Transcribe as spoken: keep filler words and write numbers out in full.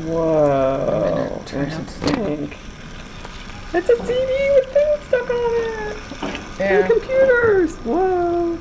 Whoa. There's a thing. It's a C D with things stuck on it. Yeah. And computers. Whoa.